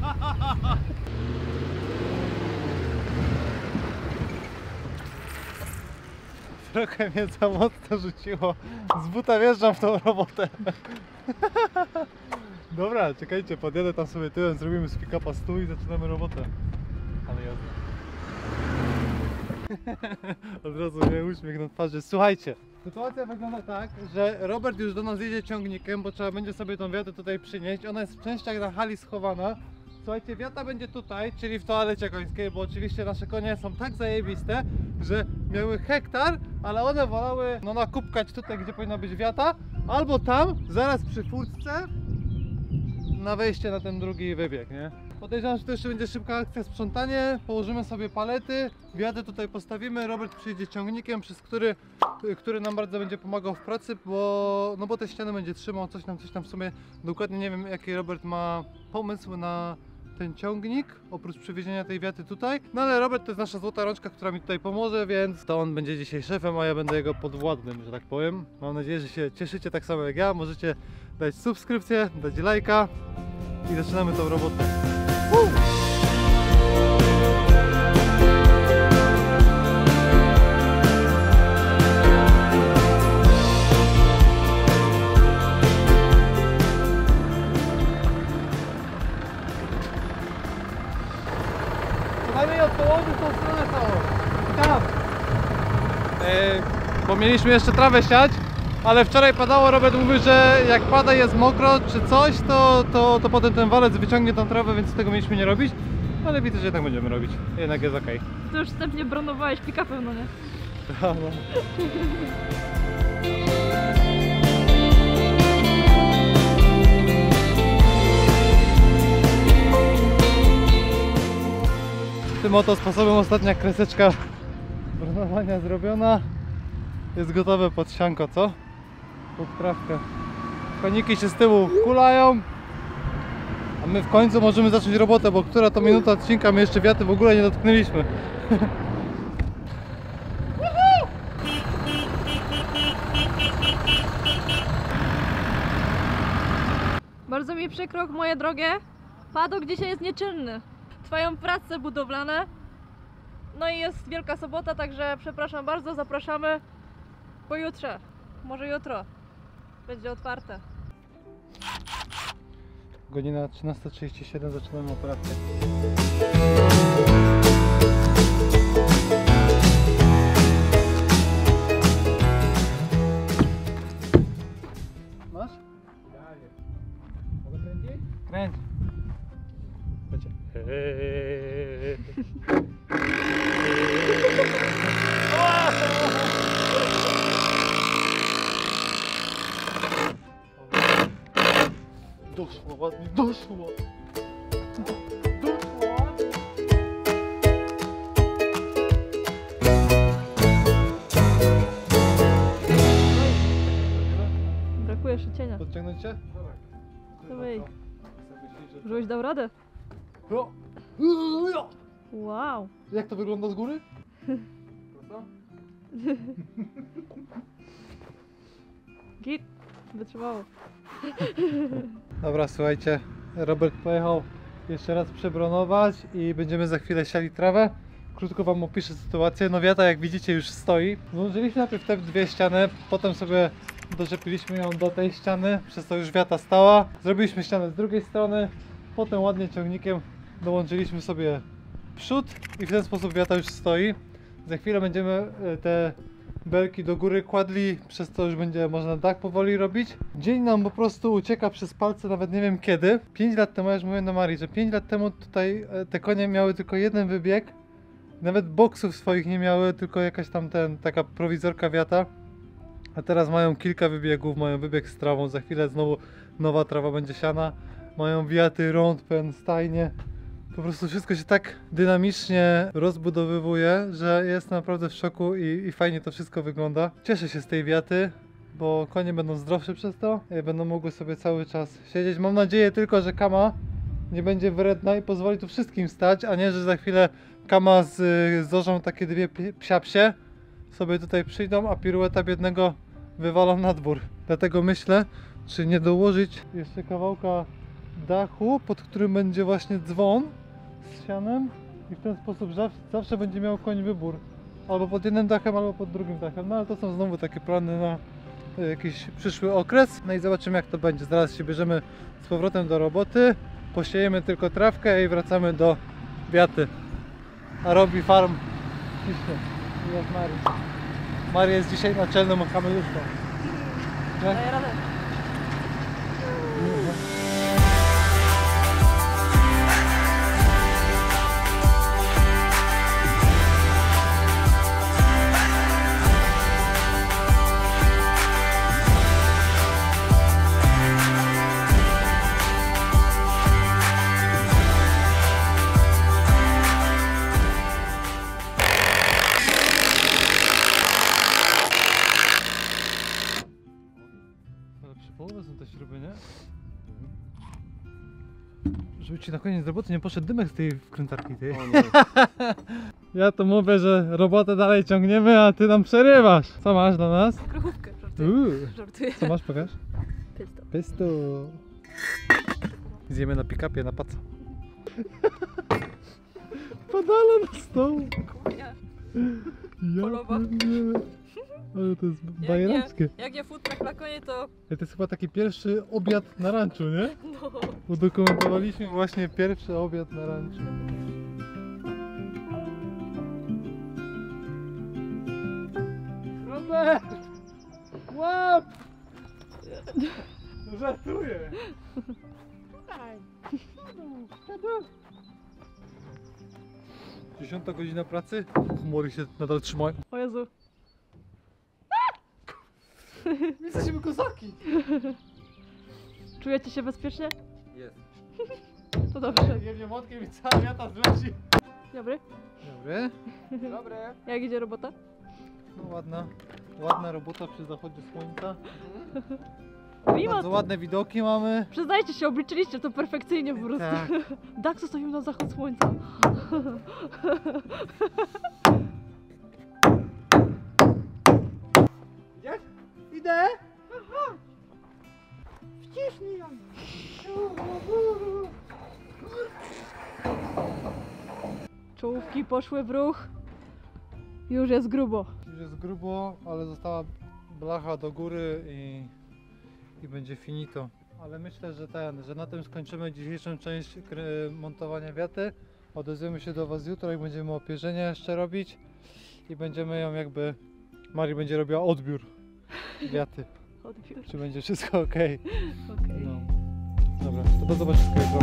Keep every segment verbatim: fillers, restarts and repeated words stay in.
Trochę mnie za mocno rzuciło. Z buta wjeżdżam w tą robotę. Dobra, czekajcie, podjadę tam sobie tyłem, zrobimy z pick-upa stół i zaczynamy robotę. Ale jazda. Od razu mnie uśmiech na twarzy. Słuchajcie, sytuacja wygląda tak, że Robert już do nas jedzie ciągnikiem, bo trzeba będzie sobie tą wiatę tutaj przynieść. Ona jest w częściach na hali schowana. Słuchajcie, wiata będzie tutaj, czyli w toalecie końskiej, bo oczywiście nasze konie są tak zajebiste, że miały hektar, ale one wolały no nakupkać tutaj, gdzie powinna być wiata, albo tam, zaraz przy furtce, na wejście na ten drugi wybieg, nie? Podejrzewam, że to jeszcze będzie szybka akcja, sprzątanie, położymy sobie palety, wiatę tutaj postawimy, Robert przyjdzie ciągnikiem, przez który, który nam bardzo będzie pomagał w pracy, bo, no bo te ściany będzie trzymał, coś tam, coś tam w sumie, dokładnie nie wiem jaki Robert ma pomysł na ten ciągnik, oprócz przywiezienia tej wiaty tutaj. No ale Robert to jest nasza złota rączka, która mi tutaj pomoże, więc to on będzie dzisiaj szefem, a ja będę jego podwładnym, że tak powiem. Mam nadzieję, że się cieszycie tak samo jak ja. Możecie dać subskrypcję, dać lajka i zaczynamy tą robotę. Woo! Przynajmniej od połowy w tą stronę całą. Tam. Yy, bo mieliśmy jeszcze trawę siać, ale wczoraj padało, Robert mówił, że jak pada jest mokro czy coś, to, to, to potem ten walec wyciągnie tą trawę, więc tego mieliśmy nie robić. Ale widzę, że jednak będziemy robić. Jednak jest ok. To już wstępnie bronowałeś pick-upem, no nie? No, no. Tym oto sposobem ostatnia kreseczka bronowania zrobiona. Jest gotowe pod sianko, co? Pod trawkę. Koniki się z tyłu kulają, a my w końcu możemy zacząć robotę, bo która to minuta odcinka, my jeszcze wiaty w ogóle nie dotknęliśmy. Bardzo mi przykro, moje drogie. Padok dzisiaj jest nieczynny. Trwają prace budowlane. No i jest Wielka Sobota, także przepraszam bardzo, zapraszamy pojutrze. Może jutro będzie otwarte. Godzina trzynasta trzydzieści siedem, zaczynamy operację. Masz? Mogę kręcić? Kręć. Będzie. Doszło, ładnie, doszło! Doszło ładnie! Brakuje szycienia. Podciągnąć cię? Dawaj. Żebyś dał radę? O! Wow. Jak to wygląda z góry? Git. Wytrzymało. Dobra, słuchajcie, Robert pojechał jeszcze raz przebronować i będziemy za chwilę siali trawę. Krótko wam opiszę sytuację. No wiata, jak widzicie, już stoi. Złożyliśmy najpierw te dwie ściany, potem sobie doczepiliśmy ją do tej ściany, przez to już wiata stała. Zrobiliśmy ścianę z drugiej strony, potem ładnie ciągnikiem dołączyliśmy sobie przód i w ten sposób wiata już stoi. Za chwilę będziemy te belki do góry kładli, przez to już będzie można dach powoli robić. Dzień nam po prostu ucieka przez palce, nawet nie wiem kiedy. pięć lat temu, ja już mówiłem do Marii, że pięć lat temu tutaj te konie miały tylko jeden wybieg. Nawet boksów swoich nie miały, tylko jakaś tam ten, taka prowizorka wiata. A teraz mają kilka wybiegów, mają wybieg z trawą, za chwilę znowu nowa trawa będzie siana. Mają wiaty, rądpen, stajnie. Po prostu wszystko się tak dynamicznie rozbudowywuje, że jestem naprawdę w szoku i, i fajnie to wszystko wygląda. Cieszę się z tej wiaty, bo konie będą zdrowsze przez to, będą mogły sobie cały czas siedzieć. Mam nadzieję tylko, że kama nie będzie wredna i pozwoli tu wszystkim stać, a nie, że za chwilę kama z, z Zorzą, takie dwie psiapsie sobie tutaj przyjdą, a pirueta biednego wywalą na dwór. Dlatego myślę, czy nie dołożyć jeszcze kawałka dachu, pod którym będzie właśnie dzwon z sianem i w ten sposób zawsze, zawsze będzie miał koń wybór. Albo pod jednym dachem, albo pod drugim dachem. No ale to są znowu takie plany na jakiś przyszły okres. No i zobaczymy jak to będzie. Zaraz się bierzemy z powrotem do roboty. Posiejemy tylko trawkę i wracamy do wiaty. A robi farm piśnie. Jak Mari. Mari jest dzisiaj naczelną kameluszką. Tak? Daję radę. Ale przy połowie są te śruby, nie? Żeby ci na koniec roboty nie poszedł dymek z tej wkrętarki tej. Ja to mówię, że robotę dalej ciągniemy, a ty nam przerywasz. Co masz dla nas? Krochówkę, żartuję. Uuu. Żartuję. Co masz, pokaż? Pysto. Pystu. Zjemy na pick-upie, na paca. Padala na stoł. Kuchnia. Ja Polowa. pierdzielę. Ale to jest Jak nie, bajerackie. jak nie food truck na konie, to To jest chyba taki pierwszy obiad na ranczu, nie? no. Udokumentowaliśmy właśnie pierwszy obiad na ranczu. Robert! Łap! Żartuję! Dziesiąta godzina pracy, chmury się nadal trzymają. O Jezu. My jesteśmy kozaki! Czujecie się bezpiecznie? Jest. To dobrze. Jemnie młotkiem i cała wiata zleci. Dobry. Dobry. Dobre. Jak idzie robota? No ładna, ładna robota przy zachodzie słońca. Klimat. Bardzo ładne widoki mamy. Przyznajcie się, obliczyliście to perfekcyjnie po prostu. Tak. Dach zostawimy na zachód słońca. Idziesz? Idę! Wciśnij ją. Czołówki poszły w ruch. Już jest grubo. Już jest grubo, ale została blacha do góry i, i będzie finito. Ale myślę, że ten, że na tym skończymy dzisiejszą część kry- montowania wiaty. Odezwiemy się do Was jutro i będziemy opierzenia jeszcze robić. I będziemy ją jakby... Mari będzie robiła odbiór wiaty. Odbiór. Czy będzie wszystko ok? Okej. No. Dobra, to do zobaczenia jutro.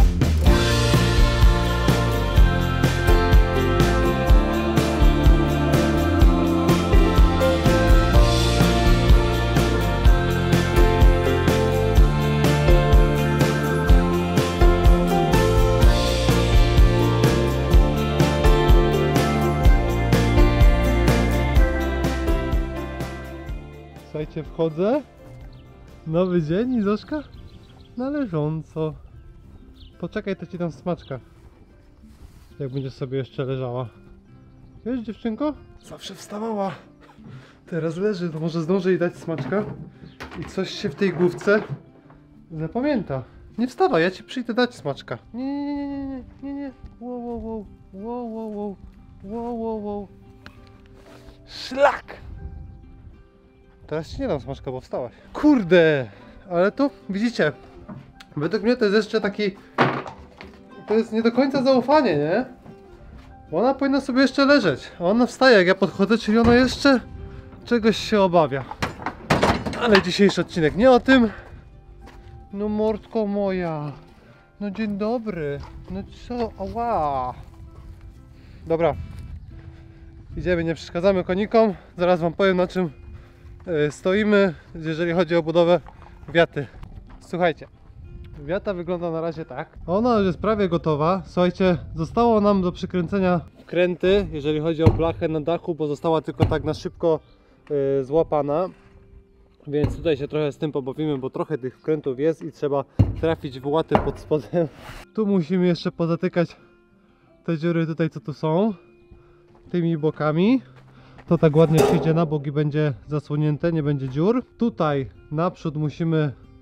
Słuchajcie, wchodzę. Nowy dzień i Zośka na leżąco. Poczekaj, to ci dam smaczka. Jak będziesz sobie jeszcze leżała. Wiesz, dziewczynko? Zawsze wstawała. Teraz leży, to może zdążę jej dać smaczka. I coś się w tej główce zapamięta. Nie wstawaj, ja ci przyjdę dać smaczka. Nie, nie, nie, nie, nie, nie, nie. Wow, wow, wow, wow, wow, wow, wow, wow, wow. Szlak! Teraz ci nie dam smaczka, bo wstałaś. Kurde! Ale to, widzicie, według mnie to jest jeszcze taki... To jest nie do końca zaufanie, nie? Bo ona powinna sobie jeszcze leżeć. A ona wstaje, jak ja podchodzę, czyli ona jeszcze czegoś się obawia. Ale dzisiejszy odcinek nie o tym. No mordko moja. No dzień dobry. No co? Ała. Dobra. Idziemy, nie przeszkadzamy konikom. Zaraz wam powiem, na czym y, stoimy, jeżeli chodzi o budowę wiaty. Słuchajcie. Wiata wygląda na razie tak. Ona już jest prawie gotowa. Słuchajcie, zostało nam do przykręcenia wkręty, jeżeli chodzi o blachę na dachu, bo została tylko tak na szybko y, złapana. Więc tutaj się trochę z tym pobawimy, bo trochę tych wkrętów jest i trzeba trafić w łaty pod spodem. Tu musimy jeszcze pozatykać te dziury tutaj, co tu są, tymi bokami. To tak ładnie przyjdzie na bok i będzie zasłonięte, nie będzie dziur. Tutaj naprzód musimy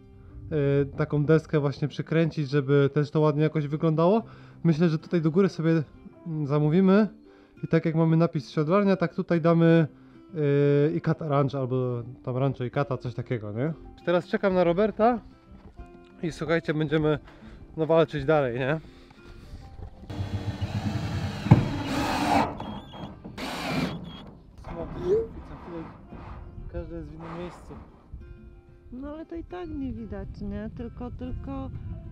y, taką deskę właśnie przykręcić, żeby też to ładnie jakoś wyglądało. Myślę, że tutaj do góry sobie mm, zamówimy i tak jak mamy napis siodlarnia, tak tutaj damy y, Ikata Ranch albo tam Rancho Ikata, coś takiego, nie? Teraz czekam na Roberta i słuchajcie, będziemy no walczyć dalej, nie? Każdy jest w innym miejscu. No ale to i tak nie widać, nie? Tylko, tylko...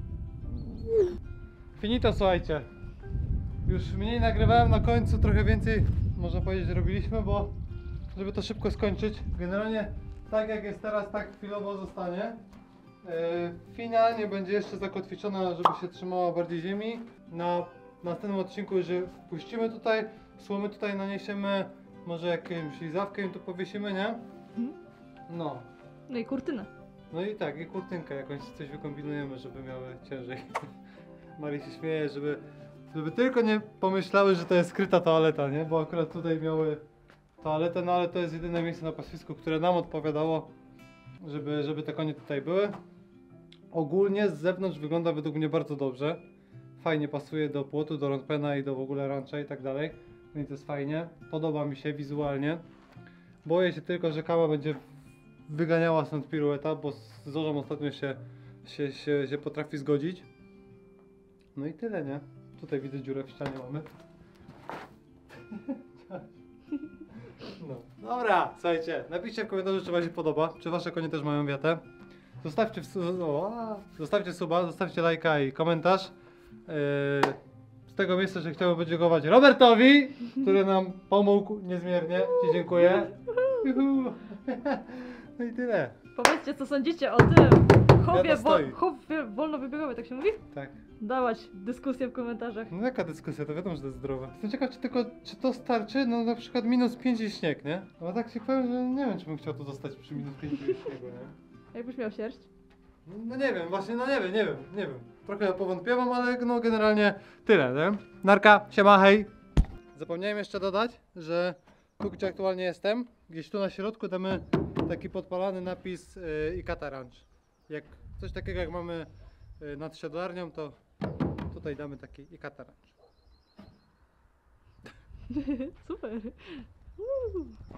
Finito, słuchajcie. Już mniej nagrywałem na końcu, trochę więcej można powiedzieć robiliśmy, bo żeby to szybko skończyć. Generalnie tak jak jest teraz, tak chwilowo zostanie. Yy, finalnie będzie jeszcze zakotwiczona, żeby się trzymała bardziej ziemi. Na następnym odcinku już je puścimy tutaj, słomy tutaj naniesiemy, może jakąś lizawkę im tu powiesimy, nie? No. No i kurtynę. No i tak, i kurtynkę jakąś coś wykombinujemy, żeby miały ciężej. Marii się śmieje, żeby, żeby tylko nie pomyślały, że to jest skryta toaleta, nie? Bo akurat tutaj miały toaletę, no ale to jest jedyne miejsce na pastwisku, które nam odpowiadało, żeby, żeby te konie tutaj były. Ogólnie z zewnątrz wygląda według mnie bardzo dobrze. Fajnie pasuje do płotu, do rondpena i do w ogóle rancha i tak dalej. Więc jest fajnie. Podoba mi się wizualnie. Boję się tylko, że Kama będzie wyganiała stąd pirueta, bo z Zorzą ostatnio się, się, się, się potrafi zgodzić. No i tyle, nie? Tutaj widzę dziurę w ścianie mamy. No. Dobra, słuchajcie, napiszcie w komentarzu, czy wam się podoba, czy wasze konie też mają wiatę. Zostawcie, w, o, a, zostawcie suba, zostawcie lajka i komentarz. Yy, z tego miejsca, że chciałbym podziękować Robertowi, który nam pomógł niezmiernie. Ci dziękuję. Juhu. No i tyle. Powiedzcie, co sądzicie o tym chowie, Wiata wo stoi. chow wolnobiegowy, tak się mówi? Tak. Dałaś dyskusję w komentarzach. No jaka dyskusja, to wiadomo, że to jest zdrowe. Jestem ciekaw, czy tylko, czy to starczy, no na przykład minus pięć i śnieg, nie? Ale tak się powiem, że nie wiem, czy bym chciał to dostać przy minus pięć i śniegu, nie? Jakbyś miał sierść? No nie wiem, właśnie, no nie wiem, nie wiem, nie wiem. Trochę powątpiewam, ale no generalnie tyle, nie? Narka, siema, hej! Zapomniałem jeszcze dodać, że tu, gdzie aktualnie jestem, gdzieś tu na środku damy taki podpalany napis y, Ikata Ranch. Jak coś takiego jak mamy y, nad siodlarnią, to tutaj damy taki Ikata Ranch. Super.